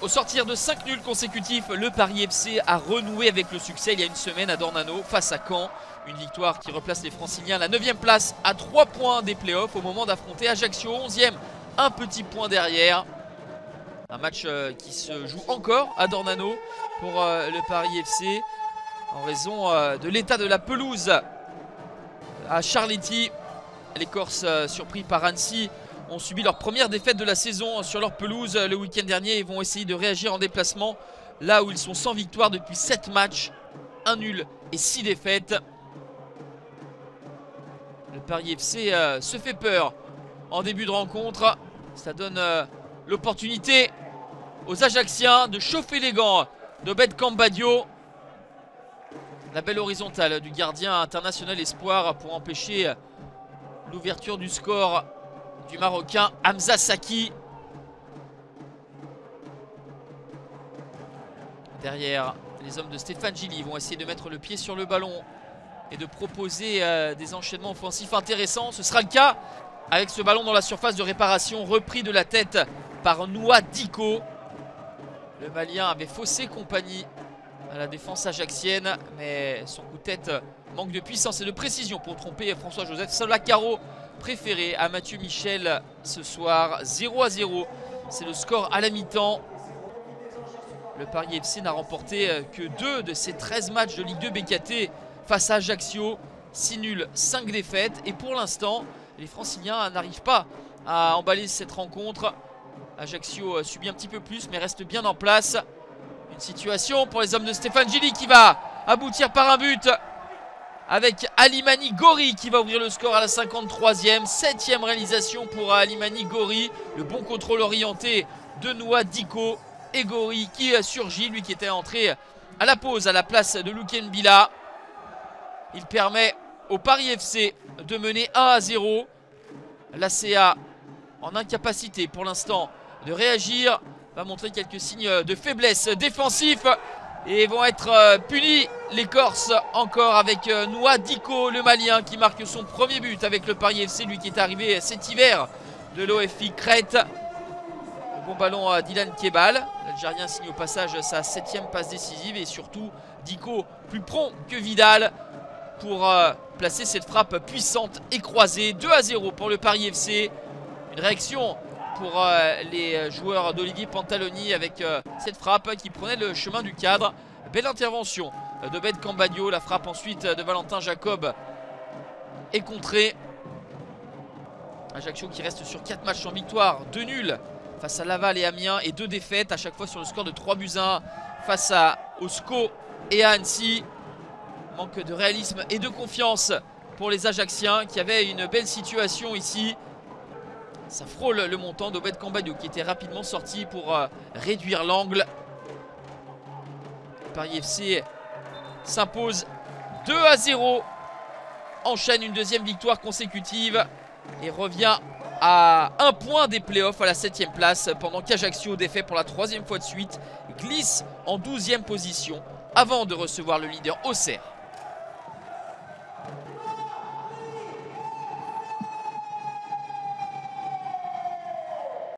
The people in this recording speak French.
Au sortir de 5 nuls consécutifs, le Paris FC a renoué avec le succès il y a une semaine à Dornano face à Caen. Une victoire qui replace les Franciliens à la 9e place à 3 points des playoffs au moment d'affronter Ajaccio 11e, un petit point derrière. Un match qui se joue encore à Dornano pour le Paris FC en raison de l'état de la pelouse à Charletti. Les Corses, surpris par Annecy, ont subi leur première défaite de la saison sur leur pelouse le week-end dernier. Ils vont essayer de réagir en déplacement là où ils sont sans victoire depuis 7 matchs, 1 nul et 6 défaites. Le Paris FC se fait peur en début de rencontre. Ça donne l'opportunité aux Ajacciens de chauffer les gants d'Obed Cambadio. La belle horizontale du gardien international espoir pour empêcher l'ouverture du score du Marocain Hamza Saki. Derrière, les hommes de Stéphane Gilly vont essayer de mettre le pied sur le ballon et de proposer des enchaînements offensifs intéressants. Ce sera le cas avec ce ballon dans la surface de réparation repris de la tête par Noah Diko. Le Malien avait faussé compagnie à la défense ajaxienne, mais son coup de tête manque de puissance et de précision pour tromper François-Joseph Solacaro, préféré à Mathieu Michel ce soir. 0-0, c'est le score à la mi-temps. Le Paris FC n'a remporté que 2 de ses 13 matchs de Ligue 2 BKT face à Ajaccio. 6 nuls, 5 défaites. Et pour l'instant, les Franciliens n'arrivent pas à emballer cette rencontre. Ajaccio subit un petit peu plus, mais reste bien en place. Une situation pour les hommes de Stéphane Gilly qui va aboutir par un but avec Alimani Gori qui va ouvrir le score à la 53e. 7e réalisation pour Alimani Gori. Le bon contrôle orienté de Noah Diko. Et Gori qui surgit, lui qui était entré à la pause à la place de Louken Bila. Il permet au Paris FC de mener 1-0. L'ACA en incapacité pour l'instant de réagir, va montrer quelques signes de faiblesse défensif et vont être punis les Corses encore avec Noah Diko, le Malien qui marque son premier but avec le Paris FC, lui qui est arrivé cet hiver de l'OFI Crète. Le bon ballon à Dylan Kebal, l'Algérien signe au passage sa 7e passe décisive et surtout Diko plus prompt que Vidal pour placer cette frappe puissante et croisée. 2-0 pour le Paris FC. Une réaction pour les joueurs d'Olivier Pantaloni avec cette frappe qui prenait le chemin du cadre. Belle intervention d'Obed Cambadio. La frappe ensuite de Valentin Jacob est contrée. Ajaccio qui reste sur 4 matchs sans victoire, 2 nuls face à Laval et Amiens et 2 défaites à chaque fois sur le score de 3-1 face à Osco et à Annecy. Manque de réalisme et de confiance pour les Ajacciens qui avaient une belle situation ici. Ça frôle le montant d'Obed Cambadio qui était rapidement sorti pour réduire l'angle. Paris FC s'impose 2-0. Enchaîne une 2e victoire consécutive et revient à 1 point des playoffs à la 7e place pendant qu'Ajaccio, défait pour la 3e fois de suite, glisse en 12e position avant de recevoir le leader Auxerre.